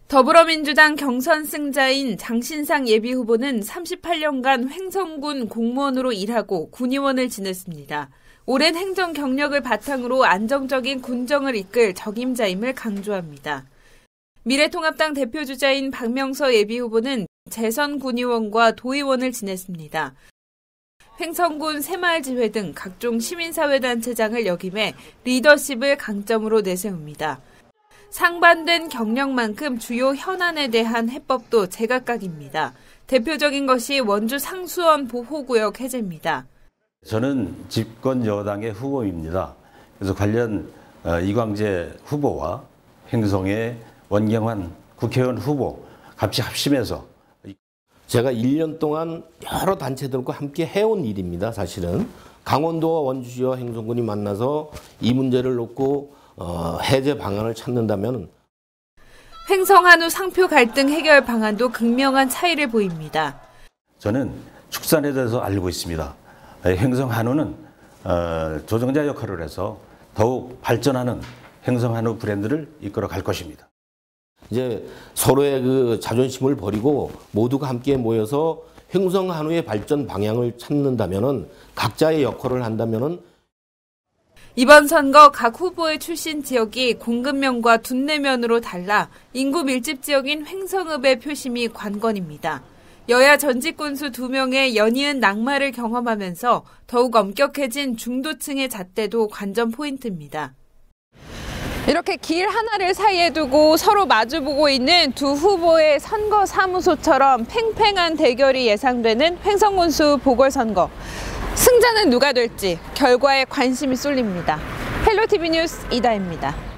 더불어민주당 경선 승자인 장신상 예비후보는 38년간 횡성군 공무원으로 일하고 군의원을 지냈습니다. 오랜 행정 경력을 바탕으로 안정적인 군정을 이끌 적임자임을 강조합니다. 미래통합당 대표주자인 박명서 예비후보는 재선 군의원과 도의원을 지냈습니다. 횡성군 새마을지회 등 각종 시민사회단체장을 역임해 리더십을 강점으로 내세웁니다. 상반된 경력만큼 주요 현안에 대한 해법도 제각각입니다. 대표적인 것이 원주 상수원 보호구역 해제입니다. 저는 집권 여당의 후보입니다. 그래서 관련 이광재 후보와 횡성의 원경환 국회의원 후보 같이 합심해서 제가 1년 동안 여러 단체들과 함께 해온 일입니다. 사실은 강원도와 원주시와 횡성군이 만나서 이 문제를 놓고 해제 방안을 찾는다면 횡성 한우 상표 갈등 해결 방안도 극명한 차이를 보입니다. 저는 축산에 대해서 알고 있습니다. 횡성 한우는 조정자 역할을 해서 더욱 발전하는 횡성 한우 브랜드를 이끌어 갈 것입니다. 이제 서로의 그 자존심을 버리고 모두가 함께 모여서 횡성 한우의 발전 방향을 찾는다면은 각자의 역할을 한다면은 이번 선거 각 후보의 출신 지역이 공급면과 둔내면으로 달라 인구 밀집 지역인 횡성읍의 표심이 관건입니다. 여야 전직 군수 2명의 연이은 낙마를 경험하면서 더욱 엄격해진 중도층의 잣대도 관전 포인트입니다. 이렇게 길 하나를 사이에 두고 서로 마주보고 있는 두 후보의 선거 사무소처럼 팽팽한 대결이 예상되는 횡성군수 보궐선거. 승자는 누가 될지 결과에 관심이 쏠립니다. 헬로티비 뉴스 이다혜입니다.